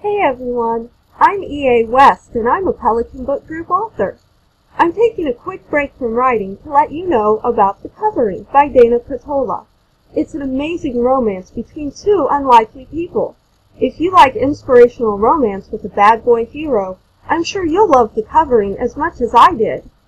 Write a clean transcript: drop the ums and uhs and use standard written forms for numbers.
Hey everyone, I'm E.A. West and I'm a Pelican Book Group author. I'm taking a quick break from writing to let you know about The Covering by Dana Patola. It's an amazing romance between two unlikely people. If you like inspirational romance with a bad boy hero, I'm sure you'll love The Covering as much as I did.